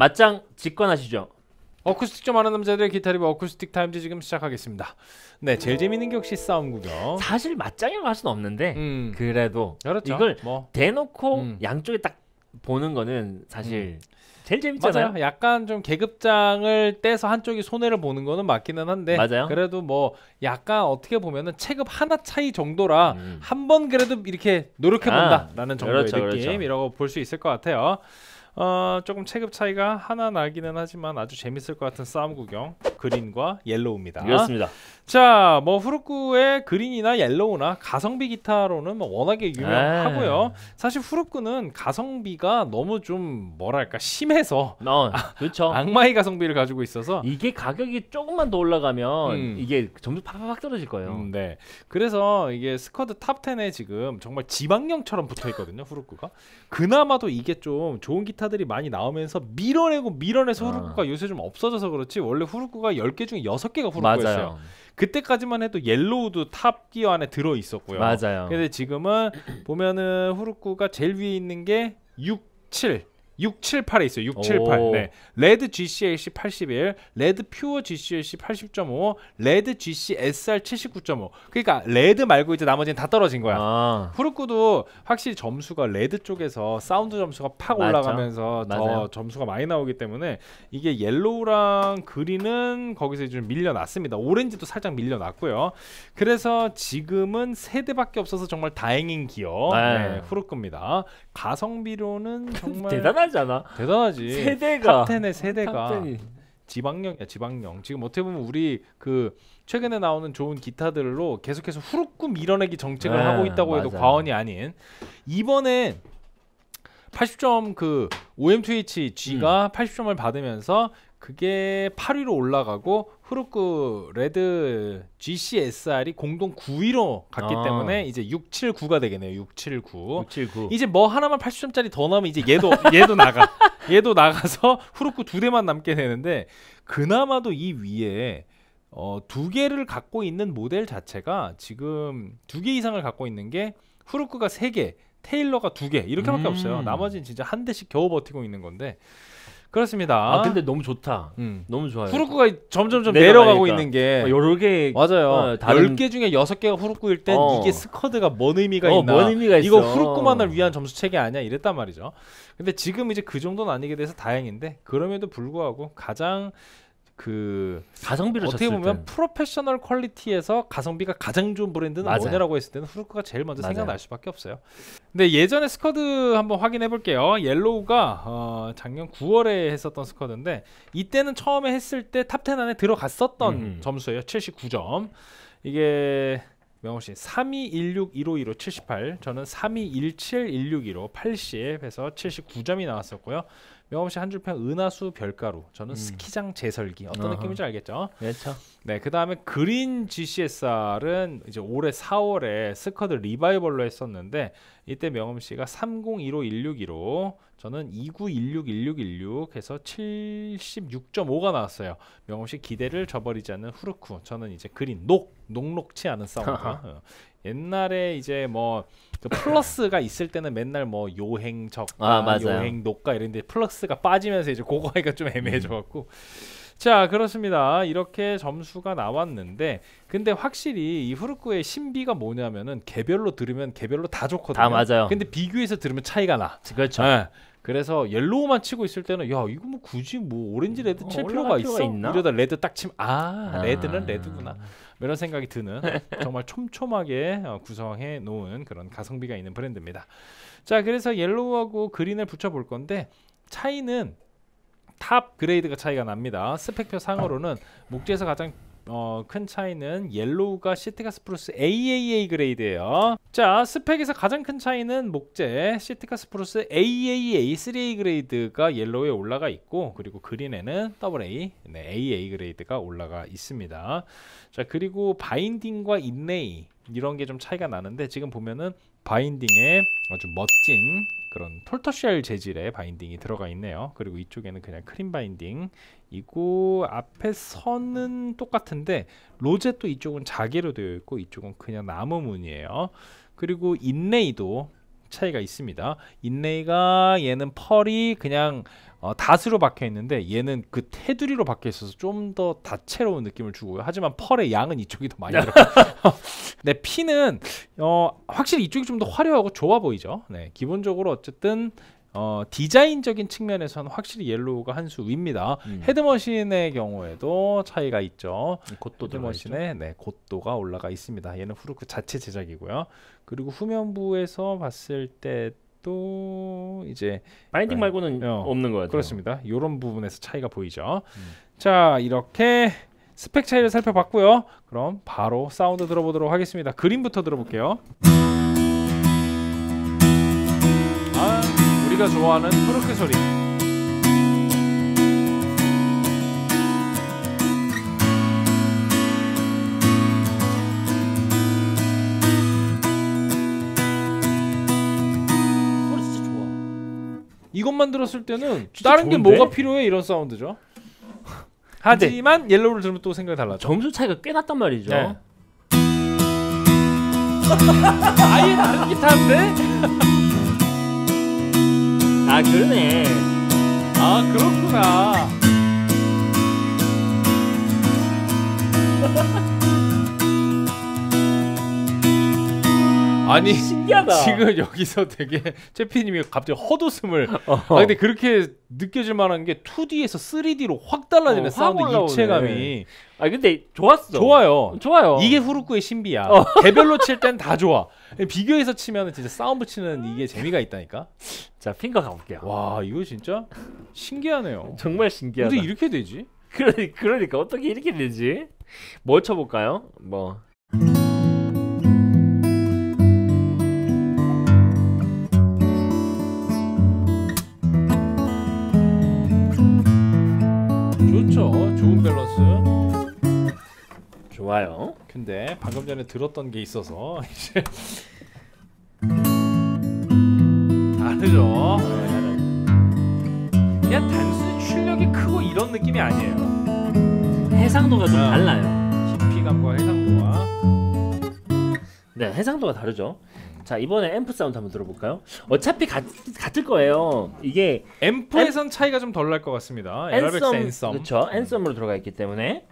맞짱 직관하시죠. 어쿠스틱 좀 아는 남자들의 기타 리뷰 어쿠스틱 타임즈 지금 시작하겠습니다. 네, 제일 재밌는 게 역시 싸움 구경. 사실 맞짱이라고 할 수는 없는데 그래도 그렇죠. 이걸 뭐 대놓고 양쪽에 딱 보는 거는 사실 제일 재밌잖아요. 맞아요. 약간 좀 계급장을 떼서 한쪽이 손해를 보는 거는 맞기는 한데 맞아요. 그래도 뭐 약간 어떻게 보면은 체급 하나 차이 정도라 한 번 그래도 이렇게 노력해본다라는 정도의 느낌이라고 볼 수 있을 것 같아요. 조금 체급 차이가 하나 나기는 하지만 아주 재밌을 것 같은 싸움 구경. 그린과 옐로우입니다. 그렇습니다. 자, 뭐 후르쿠의 그린이나 옐로우나 가성비 기타로는 뭐 워낙에 유명하고요. 사실 후르쿠는 가성비가 너무 좀 뭐랄까 심해서 그렇죠. 악마의 가성비를 가지고 있어서 이게 가격이 조금만 더 올라가면 이게 점수 팍팍 떨어질 거예요. 네. 그래서 이게 스쿼드 탑 10에 지금 정말 지방령처럼 붙어 있거든요. 후르쿠가. 그나마도 이게 좀 좋은 기타들이 많이 나오면서 밀어내서 후르쿠가 요새 좀 없어져서 그렇지 원래 후르쿠가 10개 중에 6개가 후르쿠였어요. 그때까지만 해도 옐로우도 탑 기어 안에 들어 있었고요. 맞아요. 근데 지금은 보면은 후르쿠가 제일 위에 있는 게 6, 7, 8에 있어요. 6, 7, 8. 네. 레드 GCLC 81, 레드 퓨어 GCLC 80.5, 레드 GC SR 79.5. 그러니까 레드 말고 이제 나머지는 다 떨어진 거야. 후르쿠도 확실히 점수가 레드 쪽에서 사운드 점수가 팍 올라가면서 더 점수가 많이 나오기 때문에 이게 옐로우랑 그린은 거기서 좀 밀려났습니다. 오렌지도 살짝 밀려났고요. 그래서 지금은 세 대밖에 없어서 정말 다행인 기어 후르쿠입니다. 가성비로는 정말 대단하지. 세대가 탑10의 세대가 지방령이야. 지방령. 지금 어떻게 보면 우리 그 최근에 나오는 좋은 기타들로 계속해서 후루꾸 밀어내기 정책을 하고 있다고 해도 과언이 아닌. 이번에 80점 그 OM2HG가 80점을 받으면서 그게 8위로 올라가고 후루쿠 레드 GCSR이 공동 9위로 갔기 때문에 이제 679가 되겠네요. 679. 이제 뭐 하나만 80점짜리 더 나오면 이제 얘도 나가. 얘도 나가서 후루쿠 2대만 남게 되는데 그나마도 이 위에 2개를 갖고 있는 모델 자체가 지금 2개 이상을 갖고 있는 게 후루쿠가 3개, 테일러가 2개 이렇게밖에 없어요. 나머지는 진짜 한 대씩 겨우 버티고 있는 건데 그렇습니다. 근데 너무 좋다. 너무 좋아요. 후루쿠가 점점 내려가고 있는 게 여러 개 맞아요. 10개 중에 6개가 후루쿠일 땐 이게 스쿼드가 뭔 의미가 있나? 뭔 의미가 있어? 이거 후루쿠만을 위한 점수 체계 아니야? 이랬단 말이죠. 근데 지금 이제 그 정도는 아니게 돼서 다행인데 그럼에도 불구하고 가장 그 가성비로 어떻게 보면 프로페셔널 퀄리티에서 가성비가 가장 좋은 브랜드는 뭐냐라고 했을 때는 후루쿠가 제일 먼저 생각날 수밖에 없어요. 근데 예전에 스쿼드 한번 확인해 볼게요. 옐로우가 작년 9월에 했었던 스쿼드인데 이때는 처음에 했을 때 탑10 안에 들어갔었던 점수예요. 79점. 이게 명호씨 3216-152로 78, 저는 3217-162로 80 해서 79점이 나왔었고요. 명호씨 한 줄평 은하수 별가루, 저는 스키장 재설기. 어떤 느낌인지 알겠죠? 그렇죠. 네, 그 다음에 그린 GCSR은 이제 올해 4월에 스쿼드 리바이벌로 했었는데 이때 명음씨가 3015-162로 저는 2916-1616 해서 76.5가 나왔어요. 명음씨 기대를 저버리지 않는 후르쿠, 저는 이제 그린 녹록치 않은 사운드. 옛날에 이제 뭐 그 플러스가 있을 때는 맨날 뭐 요행적, 요행 녹가 이런데 플러스가 빠지면서 이제 그거 하기가 좀 애매해져갖고. 자, 그렇습니다. 이렇게 점수가 나왔는데 근데 확실히 이 후루쿠의 신비가 뭐냐면은 개별로 들으면 개별로 다 좋거든요. 다 맞아요. 근데 비교해서 들으면 차이가 나. 그렇죠. 네. 그래서 옐로우만 치고 있을 때는 야 이거 뭐 굳이 뭐 오렌지 레드 칠 필요가 있어? 이러다 레드 딱 치면 레드는 레드구나 이런 생각이 드는 정말 촘촘하게 구성해 놓은 그런 가성비가 있는 브랜드입니다. 자, 그래서 옐로우하고 그린을 붙여볼 건데 차이는 탑 그레이드가 차이가 납니다. 스펙표 상으로는 목재에서 가장 큰 차이는 옐로우가 시티카 스프루스 AAA 그레이드예요. 자, 스펙에서 가장 큰 차이는 목재 시티카 스프루스 AAA 3A 그레이드가 옐로우에 올라가 있고 그리고 그린에는 AA AA 그레이드가 올라가 있습니다. 자, 그리고 바인딩과 인레이 이런 게 좀 차이가 나는데 지금 보면은 바인딩에 아주 멋진 그런 톨터쉘 재질의 바인딩이 들어가 있네요. 그리고 이쪽에는 그냥 크림 바인딩이고 앞에 선은 똑같은데 로제도 이쪽은 자개로 되어 있고 이쪽은 그냥 나무 무늬예요. 그리고 인레이도 차이가 있습니다. 인레이가 얘는 펄이 그냥 다스로 박혀 있는데 얘는 그 테두리로 박혀 있어서 좀 더 다채로운 느낌을 주고요. 하지만 펄의 양은 이쪽이 더 많이 들어요. 네, 핀은 확실히 이쪽이 좀 더 화려하고 좋아 보이죠. 네, 기본적으로 어쨌든 디자인적인 측면에서는 확실히 옐로우가 한 수 위입니다. 헤드머신의 경우에도 차이가 있죠. 헤드머신에 네, 곧도가 올라가 있습니다. 얘는 후르크 자체 제작이고요. 그리고 후면부에서 봤을 때도 이제 바인딩 말고는 없는 것 같아요. 그렇습니다. 이런 부분에서 차이가 보이죠. 자, 이렇게 스펙 차이를 살펴봤고요. 그럼 바로 사운드 들어보도록 하겠습니다. 그림부터 들어볼게요. 우리가 좋아하는 후르크 소리. 소리 진짜 좋아. 이것만 들었을 때는 좋은데? 다른 게 뭐가 필요해? 이런 사운드죠. 하지만 옐로우를 들으면 또 생각이 달라져. 점수 차이가 꽤 났단 말이죠. 네. 아예 다른 기타인데? 아 그러네. 아 그렇구나. 아니 신기하다. 지금 여기서 되게 채피님이 갑자기 헛웃음을 근데 그렇게 느껴질 만한 게 2D에서 3D로 확 달라지는 사운드 입체감이. 아 근데 좋았어. 좋아요. 이게 후르크의 신비야. 개별로 칠 땐 다 좋아. 비교해서 치면 진짜 싸움 붙이는 이게 재미가 있다니까. 자 핑거 가볼게요. 와 이거 진짜 신기하네요. 정말 신기하다. 근데 이렇게 되지? 그러니까 어떻게 이렇게 되지? 뭐 쳐볼까요? 뭐 좋죠. 좋은 밸런스. 좋아요. 근데 방금 전에 들었던 게 있어서 이제 다르죠. 그냥 단순히 출력이 크고 이런 느낌이 아니에요. 해상도가 좀 달라요. 깊이감과 해상도가. 네, 해상도가 다르죠. 자 이번에 앰프 사운드 한번 들어볼까요? 어차피 같을 거예요. 이게 앰프에선 차이가 좀 덜 날 것 같습니다. 에러백스 앤썸. 그렇죠. 앤썸으로 들어가 있기 때문에.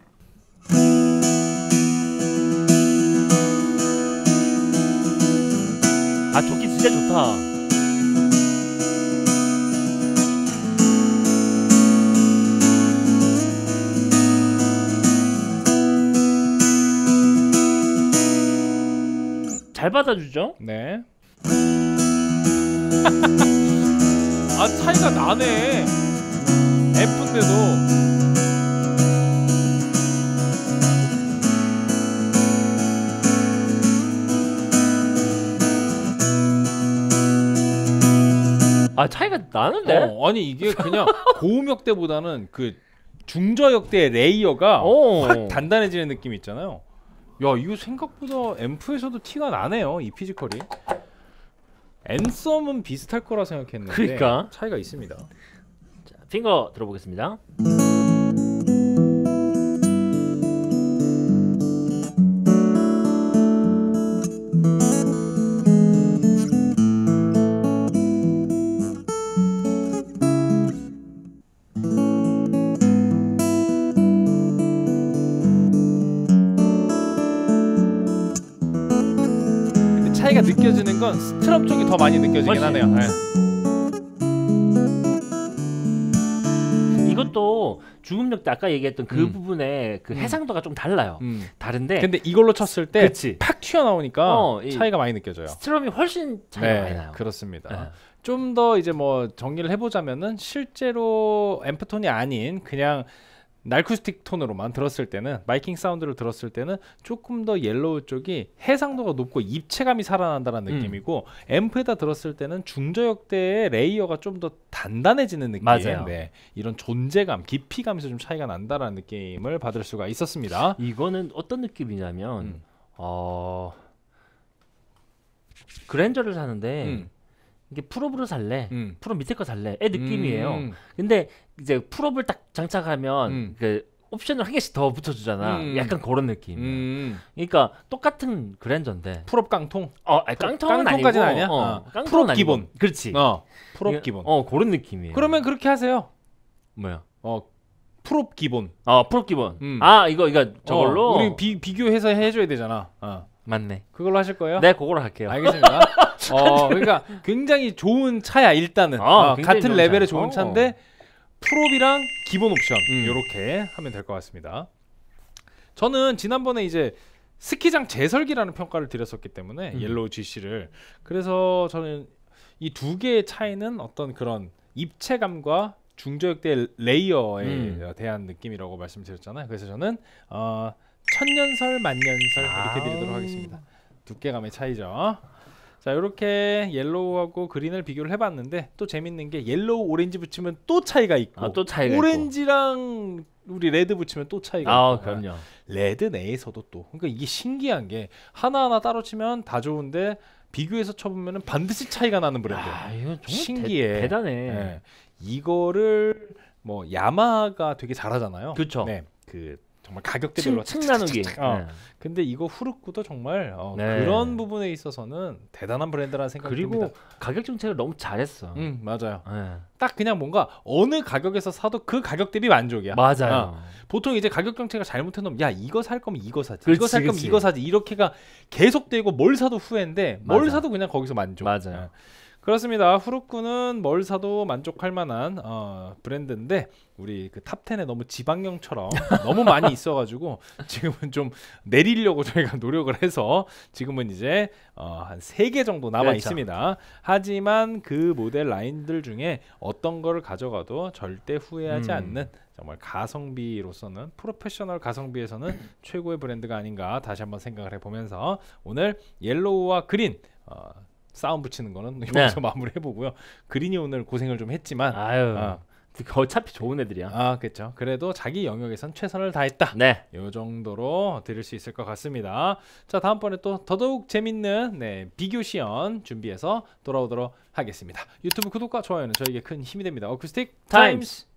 아 좋기 진짜 좋다. 잘 받아주죠? 네. 아 차이가 나네. F인데도. 아 차이가 나는데? 아니 이게 그냥 고음역대보다는 그 중저역대의 레이어가 확 단단해지는 느낌이 있잖아요. 야 이거 생각보다 앰프에서도 티가 나네요. 이 피지컬이. 앤썸은 비슷할 거라 생각했는데 그러니까 차이가 있습니다. 자, 핑거 들어보겠습니다. 차이가 느껴지는 건 스트럼 쪽이 더 많이 느껴지긴 하네요. 네. 이것도 중음역대 아까 얘기했던 그 부분에 그 해상도가 좀 달라요. 다른데 근데 이걸로 쳤을 때 팍 튀어나오니까 이 차이가 많이 느껴져요. 스트럼이 훨씬 차이가 많이 나요. 그렇습니다. 네. 좀 더 이제 뭐 정리를 해보자면은 실제로 앰프톤이 아닌 그냥 날쿠스틱 톤으로만 들었을 때는 마이킹 사운드를 들었을 때는 조금 더 옐로우 쪽이 해상도가 높고 입체감이 살아난다는 느낌이고 앰프에다 들었을 때는 중저역대의 레이어가 좀 더 단단해지는 느낌. 맞아요. 네, 이런 존재감, 깊이감에서 좀 차이가 난다라는 느낌을 받을 수가 있었습니다. 이거는 어떤 느낌이냐면 그랜저를 사는데 이게 풀업으로 살래? 풀업 밑에 거 살래? 의 느낌이에요. 근데 이제 풀업을 딱 장착하면 그 옵션을 한 개씩 더 붙여주잖아. 약간 그런 느낌. 음. 그러니까 똑같은 그랜저인데. 풀업 깡통. 아니, 깡통은 깡통까지는 아니고. 아니야. 깡통은 풀업 아니고. 기본. 그렇지. 풀업 기본. 그런 느낌이에요. 그러면 그렇게 하세요. 뭐야? 풀업 기본. 풀업 기본. 이거 저걸로. 우리 비교해서 해줘야 되잖아. 맞네. 그걸로 하실 거예요? 네, 그걸로 할게요. 알겠습니다. 그러니까 굉장히 좋은 차야 일단은. 같은 레벨의 좋은 차인데 풀업이랑 기본 옵션 이렇게 하면 될 것 같습니다. 저는 지난번에 이제 스키장 재설계라는 평가를 드렸었기 때문에 옐로우 GC를 그래서 저는 이 두 개의 차이는 어떤 그런 입체감과 중저역대 레이어에 대한 느낌이라고 말씀드렸잖아요. 그래서 저는 천년설 만년설 이렇게 드리도록 하겠습니다. 두께감의 차이죠. 자, 이렇게 옐로우하고 그린을 비교를 해봤는데 또 재밌는 게 옐로우 오렌지 붙이면 또 차이가 있고 또 차이가 오렌지랑 우리 레드 붙이면 또 차이가 있고 그럼요. 레드 내에서도 또 그러니까 이게 신기한 게 하나하나 따로 치면 다 좋은데 비교해서 쳐보면 반드시 차이가 나는 브랜드. 이거 정말 신기해. 대단해. 네. 이거를 뭐 야마하가 되게 잘하잖아요. 그렇죠. 네, 그 정말 가격대별로 층 나누기. 근데 이거 후르쿠도 정말 네. 그런 부분에 있어서는 대단한 브랜드라는 생각이 듭니다. 그리고 가격 정책을 너무 잘했어. 맞아요. 네. 딱 그냥 뭔가 어느 가격에서 사도 그 가격 대비 만족이야. 맞아요. 보통 이제 가격 정책을 잘못해 놓으면 야 이거 살 거면 이거 사지. 그렇지, 이거 살 거면 그렇지. 이거 사지. 이렇게가 계속되고 뭘 사도 후회인데 뭘 맞아. 사도 그냥 거기서 만족. 맞아요. 그렇습니다. 후르쿠는 뭘 사도 만족할 만한 브랜드인데 우리 그 탑10에 너무 지방령처럼 너무 많이 있어가지고 지금은 좀 내리려고 저희가 노력을 해서 지금은 이제 한 3개 정도 남아 그렇죠. 있습니다. 하지만 그 모델 라인들 중에 어떤 거를 가져가도 절대 후회하지 않는 정말 가성비로서는 프로페셔널 가성비에서는 최고의 브랜드가 아닌가 다시 한번 생각을 해보면서 오늘 옐로우와 그린 싸움 붙이는 거는 여기서 마무리해보고요. 그린이 오늘 고생을 좀 했지만 어차피 좋은 애들이야. 그렇죠. 그래도 자기 영역에선 최선을 다했다. 네. 이 정도로 드릴 수 있을 것 같습니다. 자, 다음번에 또 더더욱 재밌는 비교 시연 준비해서 돌아오도록 하겠습니다. 유튜브 구독과 좋아요는 저에게 큰 힘이 됩니다. 어쿠스틱 타임스.